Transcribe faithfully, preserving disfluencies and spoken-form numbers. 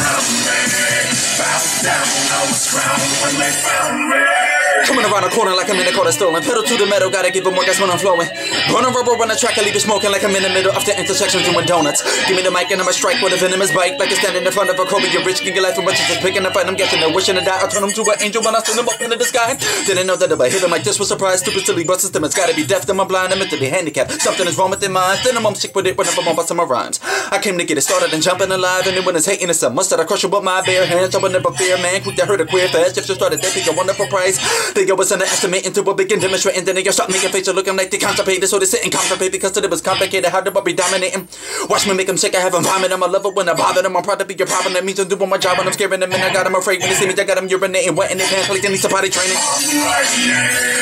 around me. Bow down, I was crowned when they found me. Coming around the corner like I'm in the corner stolen. Pedal to the metal, gotta give them work, that's when I'm flowing. Burn a rubber on the track, I leave it smoking like I'm in the middle of the intersection doing donuts. Give me the mic and I'ma strike with a venomous bite. Like it's standing in front of a Kobe, you're rich, give your life and what you just picking a fight. I'm guessing they're wishing to die. I turn them to an angel when I send them up into the sky. Didn't know that if I hit them like this was surprise. Stupid, silly, but system, it's gotta be deaf, then I'm blind, I'm mentally handicapped. Something is wrong with their minds, then I'm sick with it whenever I'm busting my rhymes. I came to get it started and jumping alive, and then when it's hating, it's a must that I crush it with my bare hands. I would never fear, man, quick to hurt a queer fast. If you started, they think a wonderful price. They always underestimate into a begin demonstrating, then they start making faces looking like they constipated, so they sit and contemplate because it was complicated. How do I be dominating? Watch me make them sick, I have them vomit. I'm a lover when I bother them. I'm proud to be your problem. That means I'm doing my job when I'm scaring them, and I got them afraid when they see me. I got them urinating, wet in their pants like they need some potty training.